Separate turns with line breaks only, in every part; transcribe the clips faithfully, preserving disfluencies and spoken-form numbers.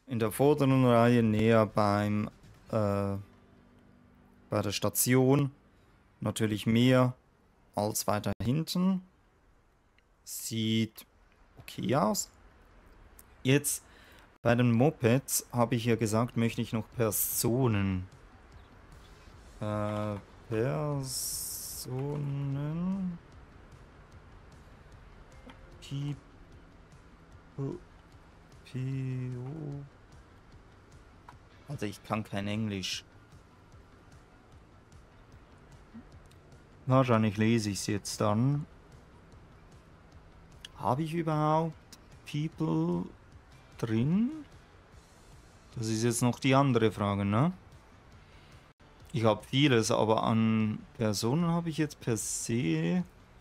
in der vorderen Reihe näher beim äh, bei der Station. Natürlich mehr als weiter hinten. Sieht okay aus. Jetzt bei den Mopeds habe ich ja gesagt, möchte ich noch Personen. Äh, Personen. People. People. Also ich kann kein Englisch. Wahrscheinlich lese ich es jetzt dann. Habe ich überhaupt People drin? Das ist jetzt noch die andere Frage, ne? Ich habe vieles, aber an Personen habe ich jetzt per se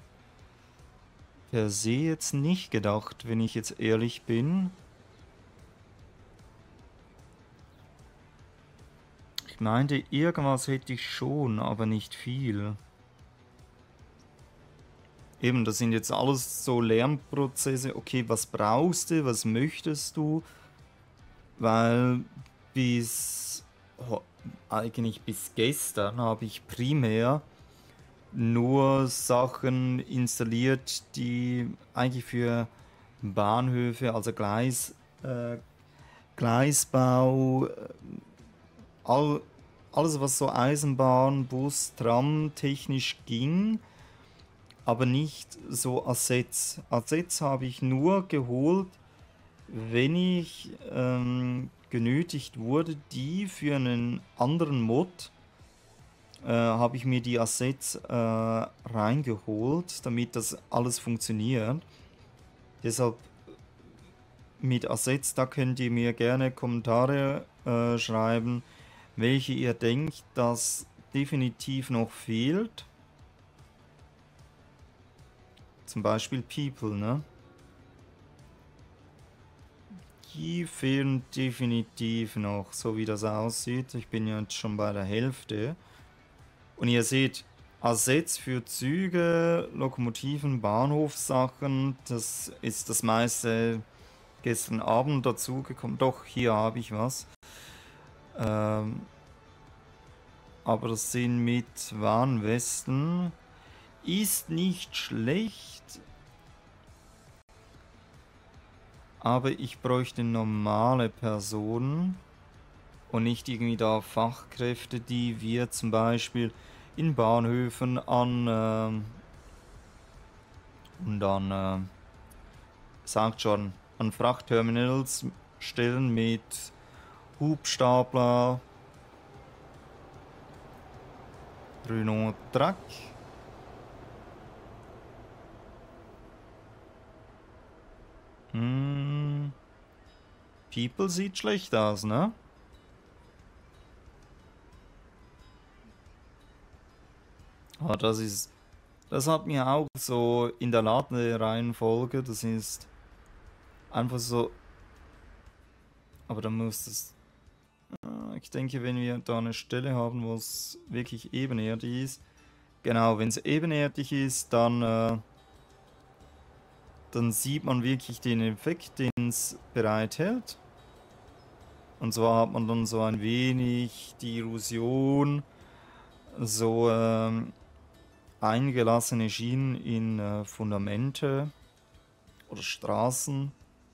per se jetzt nicht gedacht, wenn ich jetzt ehrlich bin. Ich meinte, irgendwas hätte ich schon, aber nicht viel. Eben, das sind jetzt alles so Lernprozesse. Okay, was brauchst du, was möchtest du? Weil bis, oh, eigentlich bis gestern habe ich primär nur Sachen installiert, die eigentlich für Bahnhöfe, also Gleis, äh, Gleisbau, äh, all, alles was so Eisenbahn, Bus, Tram technisch ging, aber nicht so Assets. Assets habe ich nur geholt, wenn ich ähm, genötigt wurde, die für einen anderen Mod äh, habe ich mir die Assets äh, reingeholt, damit das alles funktioniert. Deshalb mit Assets, da könnt ihr mir gerne Kommentare äh, schreiben, welche ihr denkt, dass definitiv noch fehlt. Zum Beispiel People, ne? Die fehlen definitiv noch, so wie das aussieht. Ich bin ja jetzt schon bei der Hälfte. Und ihr seht, Assets für Züge, Lokomotiven, Bahnhofssachen, das ist das meiste gestern Abend dazugekommen. Doch, hier habe ich was. Ähm, aber das sind mit Warnwesten. Ist nicht schlecht. Aber ich bräuchte normale Personen und nicht irgendwie da Fachkräfte, die wir zum Beispiel in Bahnhöfen an ähm, und an äh, sagt schon, an Frachtterminals stellen mit Hubstapler, Renault Truck. Hm. People sieht schlecht aus, ne? Aber das ist, das hat mir auch so in der Ladereihenfolge, das ist einfach so, aber dann muss das, ich denke, wenn wir da eine Stelle haben, wo es wirklich ebenerdig ist, genau, wenn es ebenerdig ist, dann, äh, dann sieht man wirklich den Effekt, den es bereithält. Und zwar hat man dann so ein wenig die Illusion, so ähm, eingelassene Schienen in äh, Fundamente oder Straßen.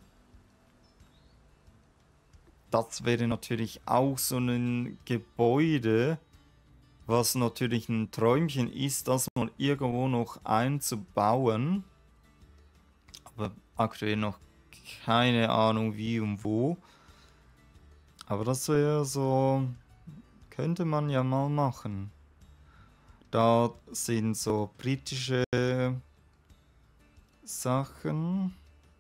Das wäre natürlich auch so ein Gebäude, was natürlich ein Träumchen ist, das mal irgendwo noch einzubauen. Aber aktuell noch keine Ahnung wie und wo. Aber das wäre so, könnte man ja mal machen. Da sind so britische Sachen,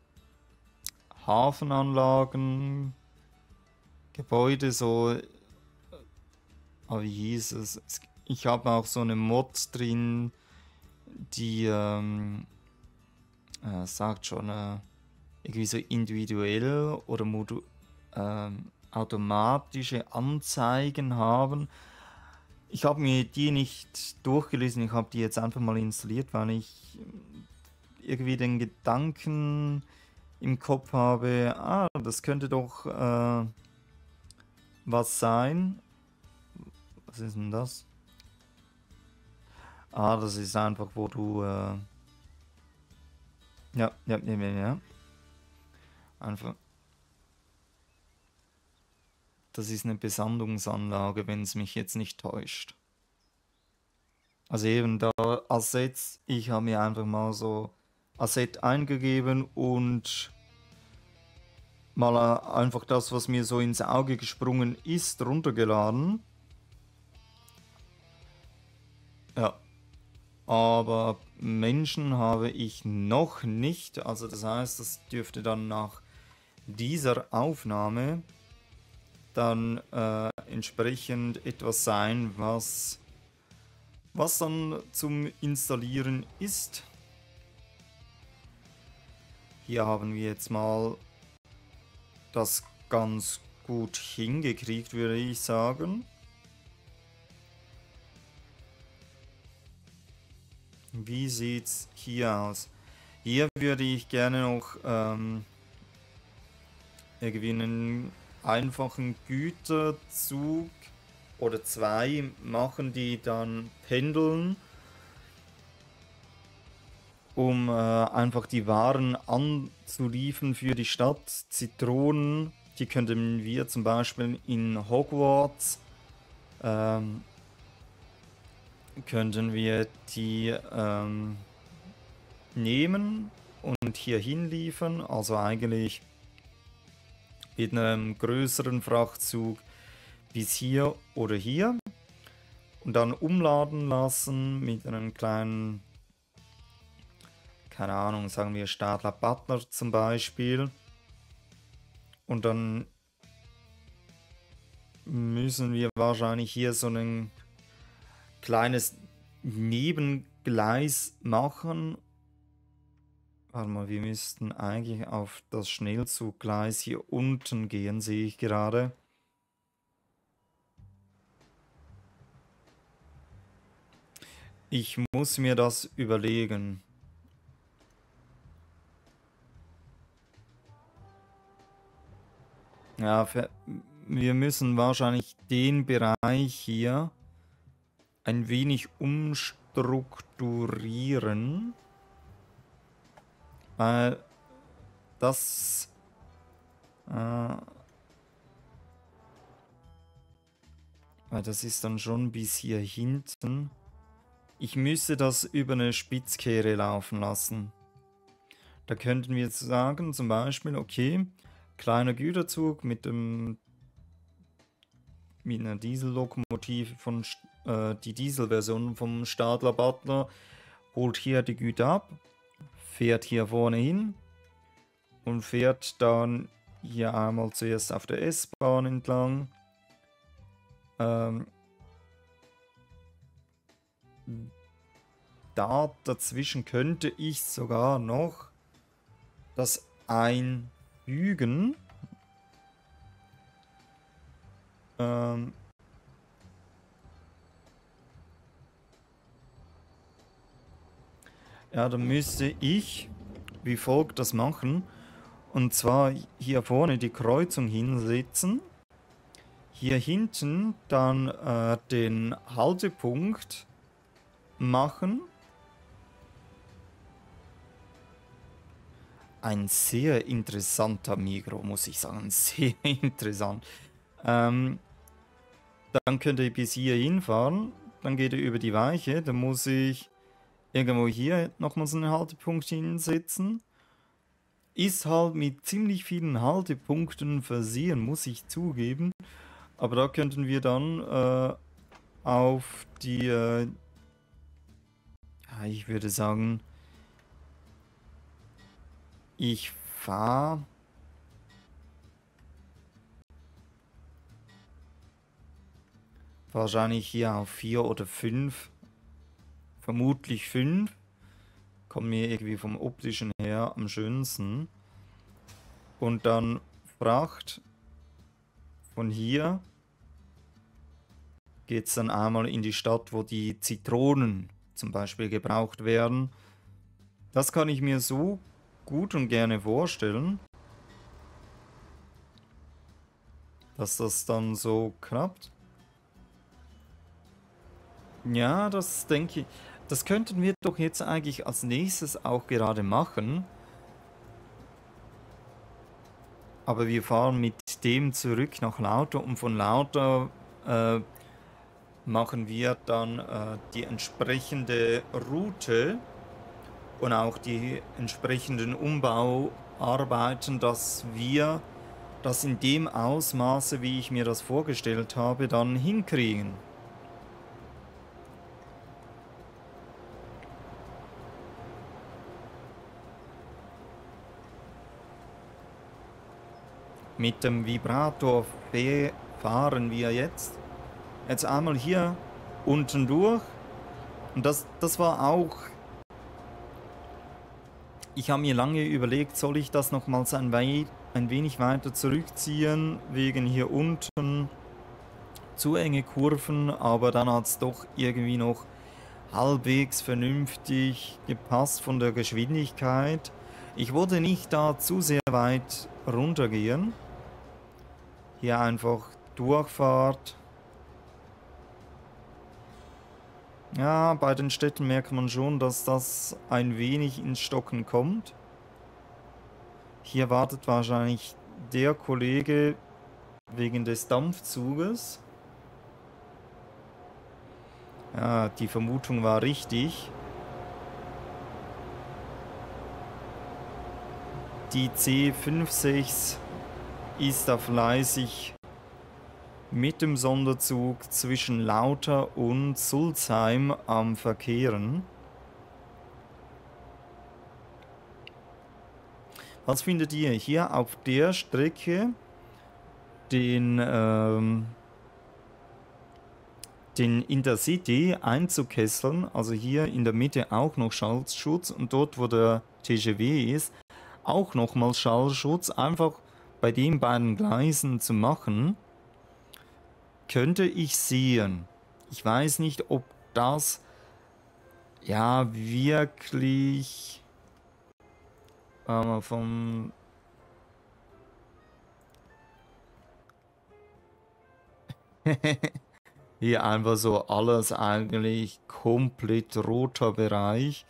Hafenanlagen, Gebäude, so, ah, wie hieß es? Ich habe auch so eine Mod drin, die ähm, äh, sagt schon, äh, irgendwie so individuell oder modu äh, automatische Anzeigen haben. Ich habe mir die nicht durchgelesen, ich habe die jetzt einfach mal installiert, weil ich irgendwie den Gedanken im Kopf habe, ah, das könnte doch äh, was sein. Was ist denn das? Ah, das ist einfach, wo du... Äh, ja, ja, ja, ja, ja. Einfach. Das ist eine Besandungsanlage, wenn es mich jetzt nicht täuscht. Also eben da Assets, ich habe mir einfach mal so Asset eingegeben und mal äh, einfach das, was mir so ins Auge gesprungen ist, runtergeladen. Ja, aber Menschen habe ich noch nicht. Also das heißt, das dürfte dann nach dieser Aufnahme dann äh, entsprechend etwas sein, was, was dann zum Installieren ist. Hier haben wir jetzt mal das ganz gut hingekriegt, würde ich sagen. Wie sieht's hier aus? Hier würde ich gerne noch ähm, irgendwie einen einfachen Güterzug oder zwei machen, die dann pendeln, um äh, einfach die Waren anzuliefern für die Stadt. Zitronen, die könnten wir zum Beispiel in Hogwarts ähm, könnten wir die ähm, nehmen und hier hinliefern, also eigentlich mit einem größeren Frachtzug bis hier oder hier und dann umladen lassen mit einem kleinen, keine Ahnung, sagen wir Stadler Butler zum Beispiel, und dann müssen wir wahrscheinlich hier so ein kleines Nebengleis machen. Warte mal, wir müssten eigentlich auf das Schnellzuggleis hier unten gehen, sehe ich gerade. Ich muss mir das überlegen. Ja, wir müssen wahrscheinlich den Bereich hier ein wenig umstrukturieren, weil das äh, weil das ist dann schon bis hier hinten. Ich müsste das über eine Spitzkehre laufen lassen. Da könnten wir jetzt sagen, zum Beispiel, okay, kleiner Güterzug mit dem mit einer Diesellokomotive von äh, die Dieselversion vom Stadler Butler holt hier die Güter ab, fährt hier vorne hin und fährt dann hier einmal zuerst auf der S-Bahn entlang. Ähm, da dazwischen könnte ich sogar noch das einfügen. Ähm, ja, dann müsste ich wie folgt das machen. Und zwar hier vorne die Kreuzung hinsetzen. Hier hinten dann äh, den Haltepunkt machen. Ein sehr interessanter Migros, muss ich sagen. Sehr interessant. Ähm, dann könnt ihr bis hier hinfahren. Dann geht ihr über die Weiche. Dann muss ich irgendwo hier nochmals einen Haltepunkt hinsetzen. Ist halt mit ziemlich vielen Haltepunkten versehen, muss ich zugeben. Aber da könnten wir dann äh, auf die, äh, ich würde sagen, ich fahre wahrscheinlich hier auf vier oder fünf, vermutlich fünf. Kommt mir irgendwie vom optischen her am schönsten. Und dann Fracht von hier geht es dann einmal in die Stadt, wo die Zitronen zum Beispiel gebraucht werden. Das kann ich mir so gut und gerne vorstellen, dass das dann so klappt. Ja, das denke ich. Das könnten wir doch jetzt eigentlich als nächstes auch gerade machen. Aber wir fahren mit dem zurück nach Lauter und von Lauter äh, machen wir dann äh, die entsprechende Route und auch die entsprechenden Umbauarbeiten, dass wir das in dem Ausmaße, wie ich mir das vorgestellt habe, dann hinkriegen. Mit dem Vibrator fahren wir jetzt. Jetzt einmal hier unten durch. Und das, das war auch... Ich habe mir lange überlegt, soll ich das nochmals ein, ein wenig weiter zurückziehen, wegen hier unten zu enge Kurven, aber dann hat es doch irgendwie noch halbwegs vernünftig gepasst von der Geschwindigkeit. Ich wollte nicht da zu sehr weit runtergehen. Hier einfach Durchfahrt. Ja, bei den Städten merkt man schon, dass das ein wenig ins Stocken kommt. Hier wartet wahrscheinlich der Kollege wegen des Dampfzuges. Ja, die Vermutung war richtig. Die C fünfundsechzig ist da fleißig mit dem Sonderzug zwischen Lauter und Sulzheim am Verkehren. Was findet ihr hier auf der Strecke den, ähm, den Intercity einzukesseln? Also hier in der Mitte auch noch Schallschutz und dort, wo der T G V ist, auch nochmal Schallschutz, einfach bei den beiden Gleisen zu machen, könnte ich sehen. Ich weiß nicht, ob das ja wirklich äh, vom hier einfach so alles eigentlich komplett roter Bereich.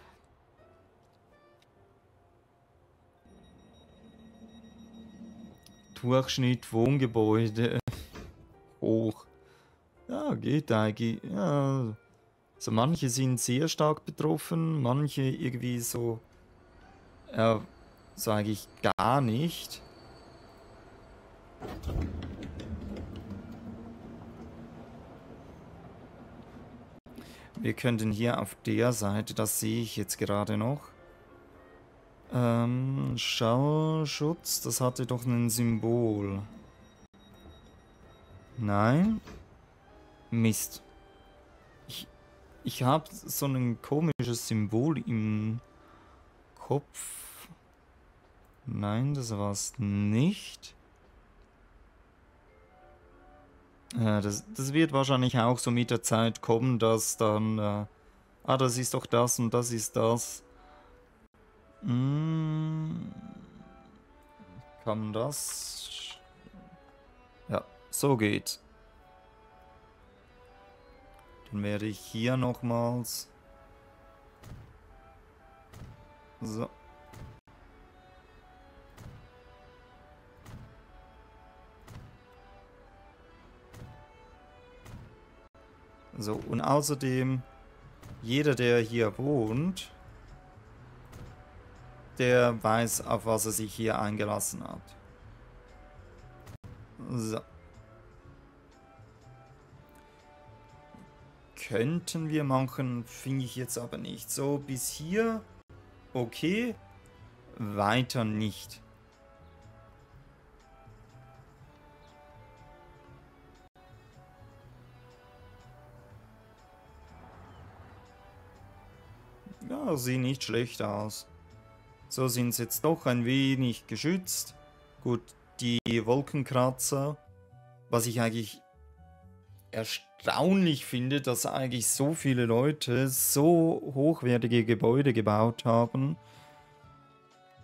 Durchschnitt Wohngebäude hoch. Ja, geht eigentlich. Ja. So manche sind sehr stark betroffen, manche irgendwie so, äh, so eigentlich gar nicht. Wir könnten hier auf der Seite, das sehe ich jetzt gerade noch, ähm, Schallschutz, das hatte doch ein Symbol. Nein. Mist. Ich, ich habe so ein komisches Symbol im Kopf. Nein, das war es nicht. Äh, das, das wird wahrscheinlich auch so mit der Zeit kommen, dass dann... Äh, ah, das ist doch das und das ist das. Hm, kann das... Ja, so geht. Dann werde ich hier nochmals... So. So, und außerdem, jeder, der hier wohnt, der weiß, auf was er sich hier eingelassen hat. So. Könnten wir machen, finde ich jetzt aber nicht. So, bis hier, okay, weiter nicht. Ja, sieht nicht schlecht aus. So sind sie jetzt doch ein wenig geschützt. Gut, die Wolkenkratzer, was ich eigentlich erstaunlich finde, dass eigentlich so viele Leute so hochwertige Gebäude gebaut haben.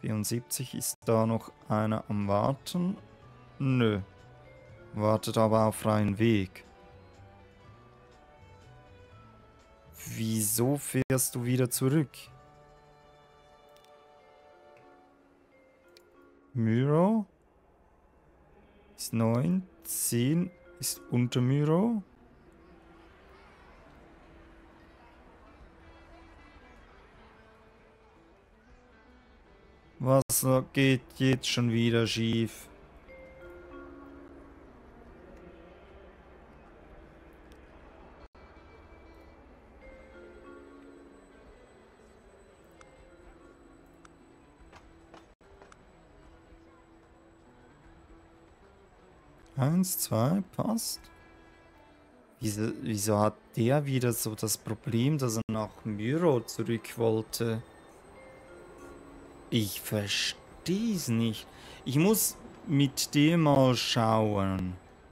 vierundsiebzig, ist da noch einer am Warten? Nö. Wartet aber auf freien Weg. Wieso fährst du wieder zurück? Myro ist neun, zehn ist unter Myro. Was geht jetzt schon wieder schief? Eins, zwei, passt. Wieso, wieso hat der wieder so das Problem, dass er nach Myro zurück wollte? Ich verstehe es nicht. Ich muss mit dem mal schauen,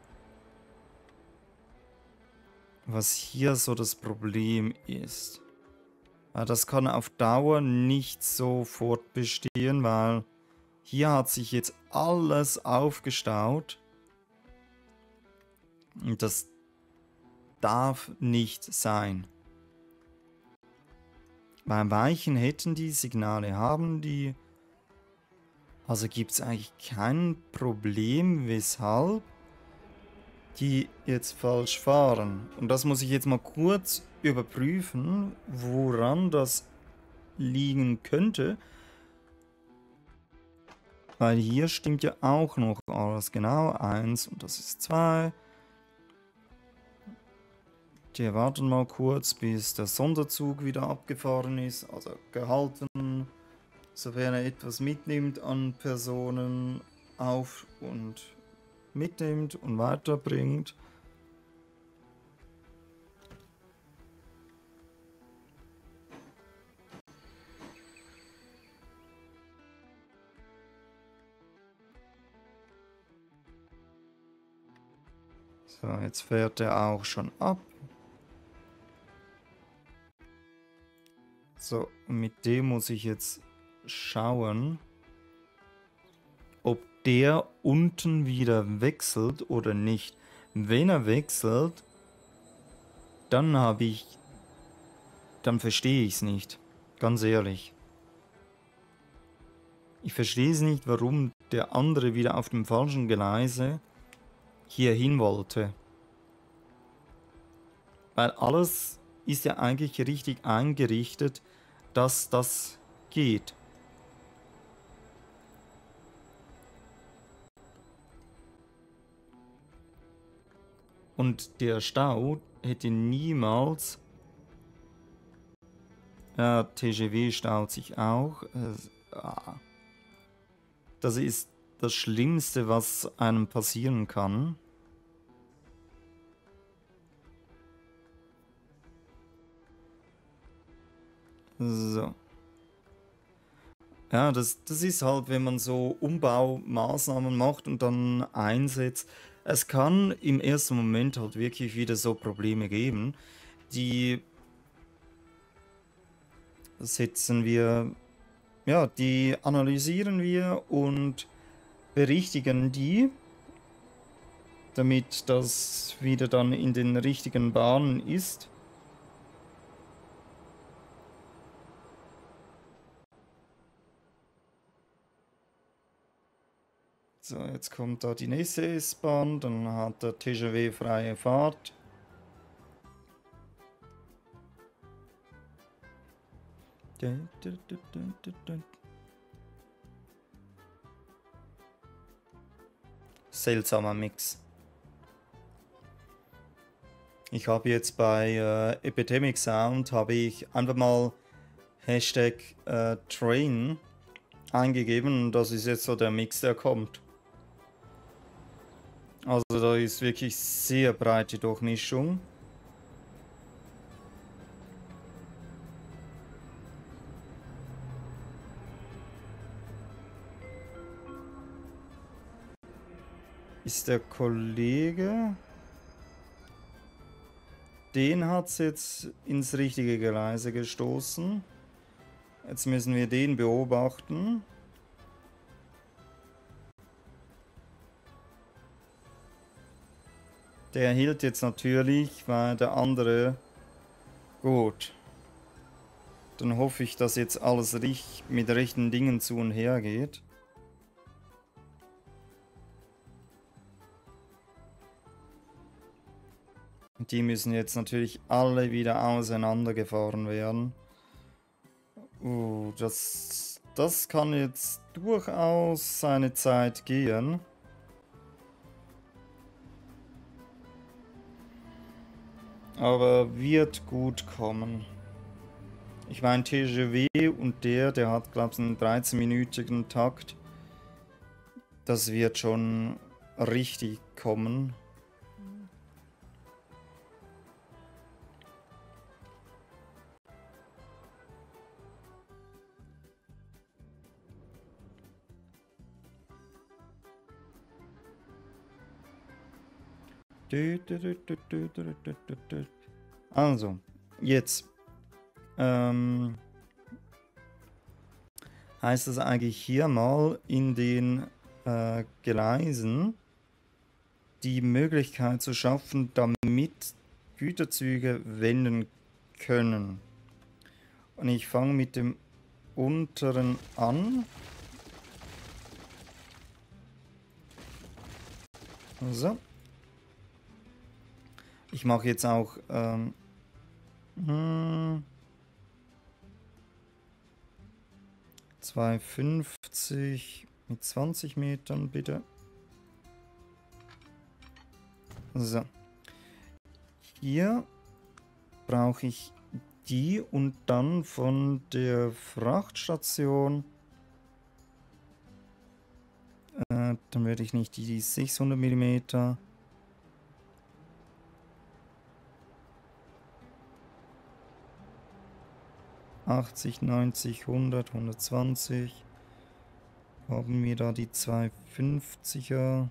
was hier so das Problem ist. Aber das kann auf Dauer nicht so fortbestehen, weil hier hat sich jetzt alles aufgestaut. Und das darf nicht sein. Beim Weichen hätten die Signale, haben die. Also gibt es eigentlich kein Problem, weshalb die jetzt falsch fahren. Und das muss ich jetzt mal kurz überprüfen, woran das liegen könnte. Weil hier stimmt ja auch noch alles genau. Eins und das ist zwei. Die warten mal kurz, bis der Sonderzug wieder abgefahren ist, also gehalten, sofern er etwas mitnimmt an Personen auf und mitnimmt und weiterbringt. So, jetzt fährt er auch schon ab. So, mit dem muss ich jetzt schauen, ob der unten wieder wechselt oder nicht. Wenn er wechselt, dann habe ich, dann verstehe ich es nicht. Ganz ehrlich. Ich verstehe es nicht, warum der andere wieder auf dem falschen Gleise hier hin wollte. Weil alles ist ja eigentlich richtig eingerichtet, dass das geht. Und der Stau hätte niemals... Ja, T G V staut sich auch. Das ist das Schlimmste, was einem passieren kann. So. Ja, das, das ist halt, wenn man so Umbaumaßnahmen macht und dann einsetzt. Es kann im ersten Moment halt wirklich wieder so Probleme geben. Die setzen wir, ja, die analysieren wir und berichtigen die, damit das wieder dann in den richtigen Bahnen ist. So, jetzt kommt da die nächste S-Bahn, dann hat der T G V freie Fahrt. Seltsamer Mix. Ich habe jetzt bei äh, Epidemic Sound habe ich einfach mal Hashtag äh, Train eingegeben und das ist jetzt so der Mix, der kommt. Also da ist wirklich sehr breite Durchmischung. Ist der Kollege... Den hat es jetzt ins richtige Gleise gestoßen. Jetzt müssen wir den beobachten. Der hielt jetzt natürlich, weil der andere... Gut. Dann hoffe ich, dass jetzt alles richt mit rechten Dingen zu und her geht. Die müssen jetzt natürlich alle wieder auseinandergefahren werden. Uh, das, das kann jetzt durchaus seine Zeit gehen. Aber wird gut kommen. Ich meine, T G W und der, der hat, glaube ich, einen dreizehnminütigen Takt. Das wird schon richtig kommen. Also, jetzt. Ähm, heißt das eigentlich hier mal in den äh, Gleisen die Möglichkeit zu schaffen, damit Güterzüge wenden können. Und ich fange mit dem unteren an. So. Ich mache jetzt auch ähm, hm, zweihundertfünfzig mit zwanzig Metern, bitte. So. Hier brauche ich die und dann von der Frachtstation. Äh, dann werde ich nicht die, die sechshundert Millimeter. achtzig, neunzig, hundert, hundertzwanzig. Haben wir da die zweihundertfünfziger.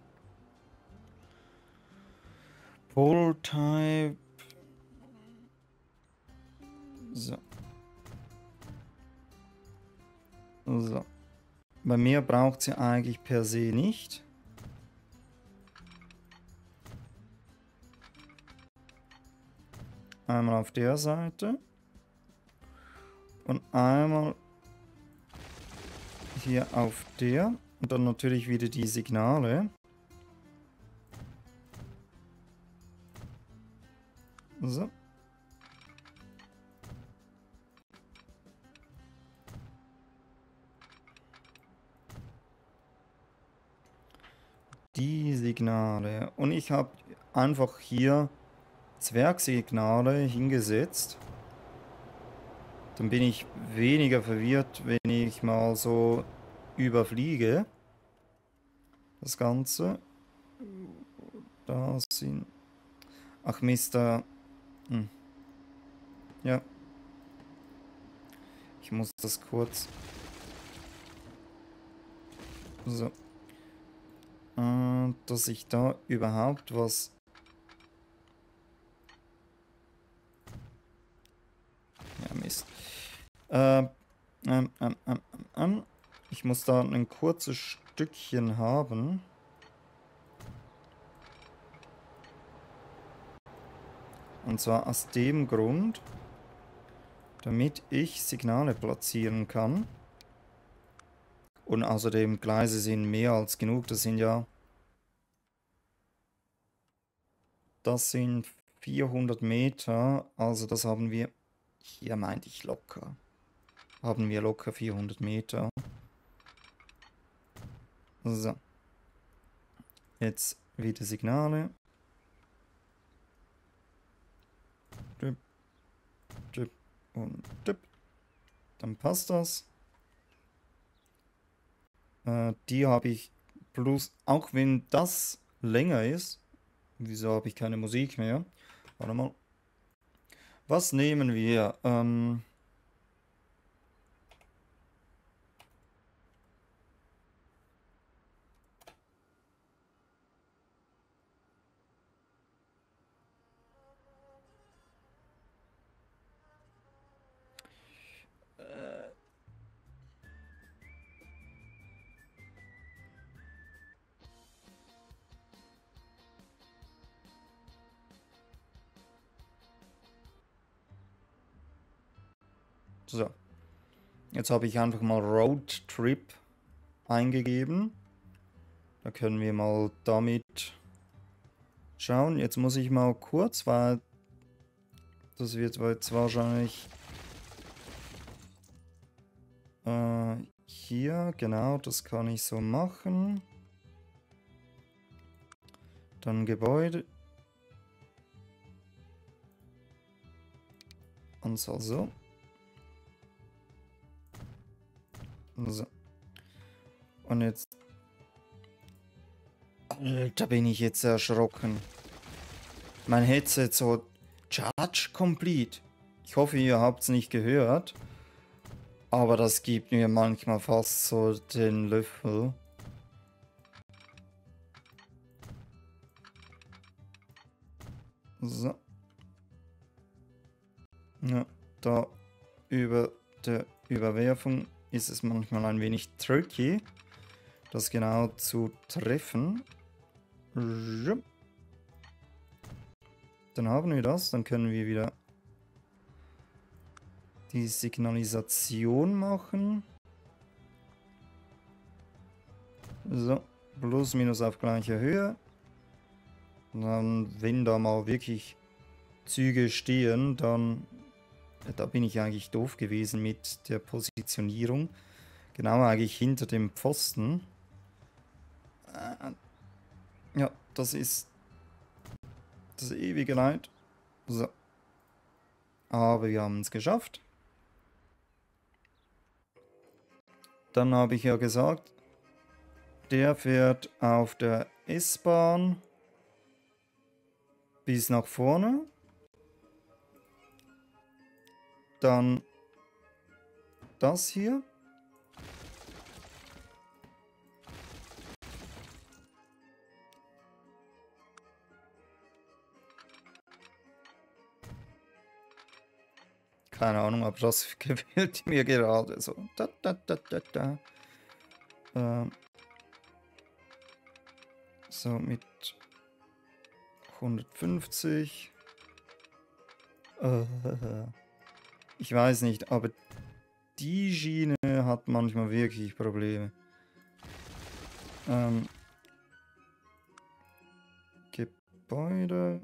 Pole-Type. So. So. Bei mir braucht sie eigentlich per se nicht. Einmal auf der Seite. Und einmal hier auf der. Und dann natürlich wieder die Signale. So. Die Signale. Und ich habe einfach hier Zwergsignale hingesetzt. Dann bin ich weniger verwirrt, wenn ich mal so überfliege. Das Ganze. Da sind... Ach Mister. Hm. Ja. Ich muss das kurz... So. Äh, dass ich da überhaupt was... Ja, Mist. Äh, ähm, ähm, ähm, ähm. Ich muss da ein kurzes Stückchen haben. Und zwar aus dem Grund, damit ich Signale platzieren kann. Und außerdem Gleise sind mehr als genug. Das sind ja... Das sind vierhundert Meter. Also das haben wir... Hier meinte ich locker. Haben wir locker vierhundert Meter. So. Jetzt wieder Signale. Dip, dip und dip. Dann passt das. Äh, die habe ich plus, auch wenn das länger ist. Wieso habe ich keine Musik mehr? Warte mal. Was nehmen wir? Ähm... So. Jetzt habe ich einfach mal Road Trip eingegeben. Da können wir mal damit schauen. Jetzt muss ich mal kurz, weil das wird jetzt wahrscheinlich äh, hier, genau, das kann ich so machen. Dann Gebäude. Anzahl so. So. Und jetzt... Alter, bin ich jetzt erschrocken. Mein Headset so... Charge complete. Ich hoffe, ihr habt es nicht gehört. Aber das gibt mir manchmal fast so den Löffel. So. Ja, da über der Überwerfung ist es manchmal ein wenig tricky, das genau zu treffen. Dann haben wir das, dann können wir wieder die Signalisation machen. So, plus minus auf gleicher Höhe. Und dann, wenn da mal wirklich Züge stehen, dann, da bin ich eigentlich doof gewesen mit der Positionierung. Genau eigentlich hinter dem Pfosten. Ja, das ist das ewige Leid. So. Aber wir haben es geschafft. Dann habe ich ja gesagt, der fährt auf der S-Bahn bis nach vorne. Dann das hier. Keine Ahnung, aber das gefällt mir gerade so. Da, da, da, da, da. Ähm. So, mit hundertfünfzig. Äh, ich weiß nicht, aber die Schiene hat manchmal wirklich Probleme. Ähm, Gebäude.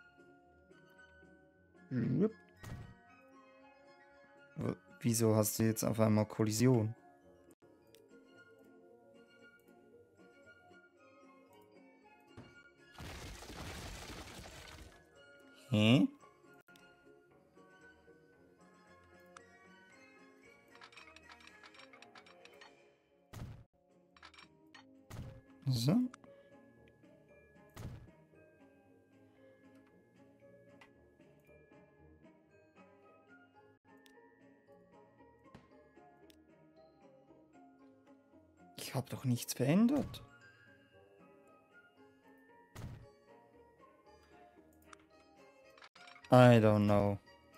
Wieso hast du jetzt auf einmal Kollision? Hä? So. Ich habe doch nichts verändert. I don't know.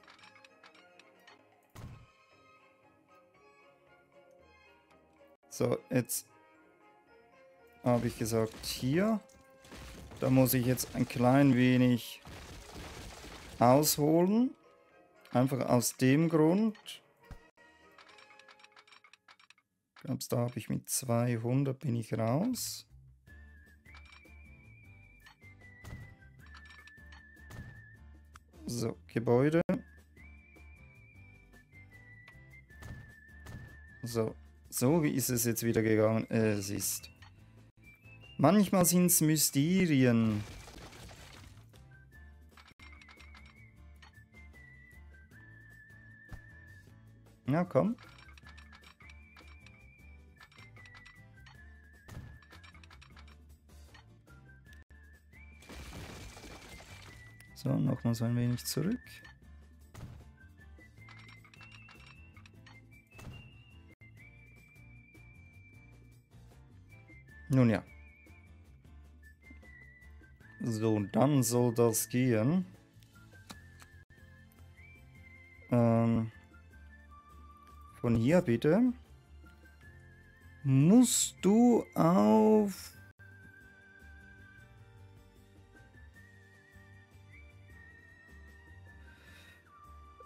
So, jetzt habe ich gesagt, hier. Da muss ich jetzt ein klein wenig ausholen. Einfach aus dem Grund. Ich glaube, da habe ich mit zweihundert bin ich raus. So, Gebäude. So, so wie ist es jetzt wieder gegangen? Äh, es ist... Manchmal sind es Mysterien. Ja, komm. So, nochmal so ein wenig zurück. Nun ja. So, dann soll das gehen. Ähm, von hier bitte. Musst du auf...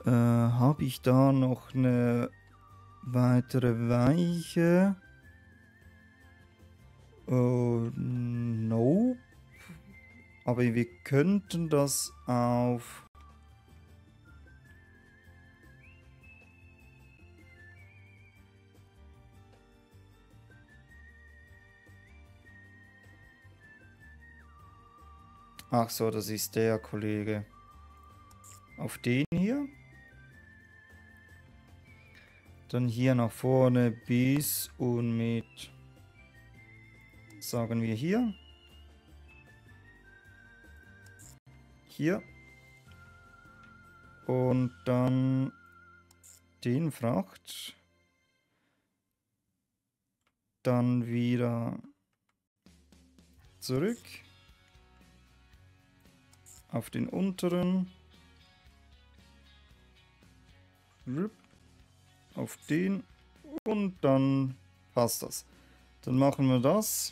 Äh, habe ich da noch eine weitere Weiche? Uh, nope. Aber wir könnten das auf... Ach so, das ist der Kollege. Auf den hier. Dann hier nach vorne bis und mit... Sagen wir hier. Hier. Und dann den Fracht. Dann wieder zurück. Auf den unteren. Auf den. Und dann passt das. Dann machen wir das.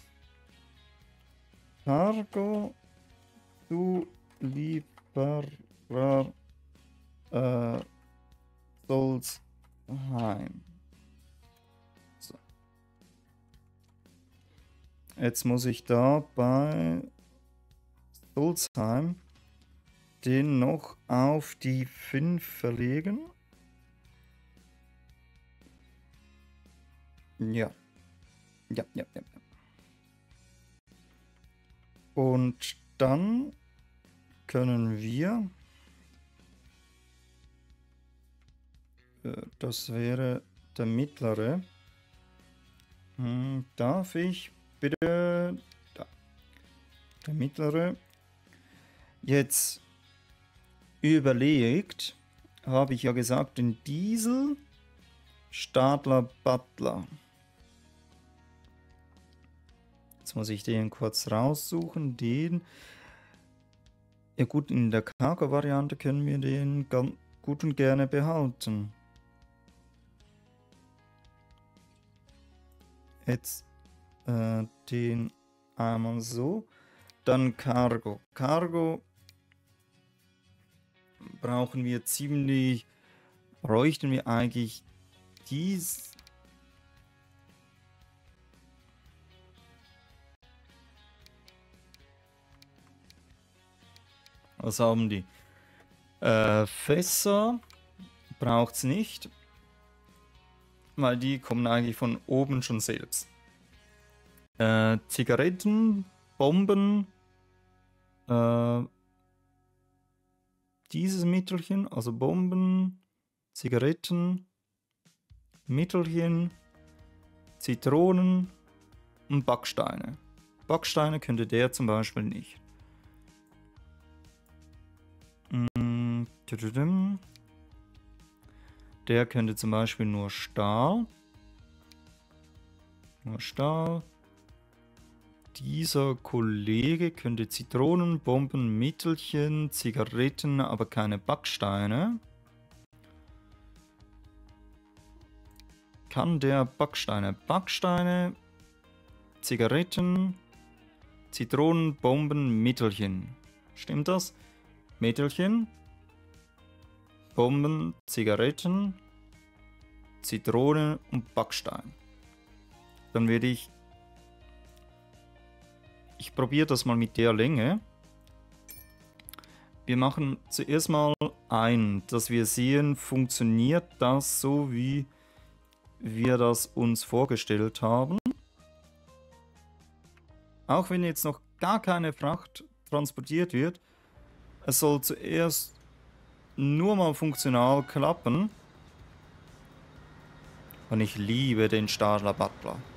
Cargo, du Lieferer äh, Solsheim. So. Jetzt muss ich da bei Solsheim den noch auf die fünf verlegen. Ja. Ja, ja, ja. Und dann können wir, äh, das wäre der mittlere, hm, darf ich bitte, da, der mittlere, jetzt überlegt, habe ich ja gesagt, den Diesel, Stadler, Butler. Jetzt muss ich den kurz raussuchen, den. Ja gut, in der Cargo-Variante können wir den ganz gut und gerne behalten. Jetzt äh, den einmal so. Dann Cargo. Cargo brauchen wir ziemlich, bräuchten wir eigentlich dies. Was haben die? Äh, Fässer braucht es nicht, weil die kommen eigentlich von oben schon selbst. Äh, Zigaretten, Bomben, äh, dieses Mittelchen, also Bomben, Zigaretten, Mittelchen, Zitronen und Backsteine. Backsteine könnte der zum Beispiel nicht. Der könnte zum Beispiel nur Stahl. Nur Stahl. Dieser Kollege könnte Zitronen, Bomben, Mittelchen, Zigaretten, aber keine Backsteine. Kann der Backsteine? Backsteine, Zigaretten, Zitronen, Bomben, Mittelchen. Stimmt das? Mittelchen, Bomben, Zigaretten, Zitrone und Backstein. Dann werde ich... Ich probiere das mal mit der Länge. Wir machen zuerst mal ein, dass wir sehen, funktioniert das so, wie wir das uns vorgestellt haben. Auch wenn jetzt noch gar keine Fracht transportiert wird, es soll zuerst nur mal funktional klappen. Und ich liebe den Stadler Butler.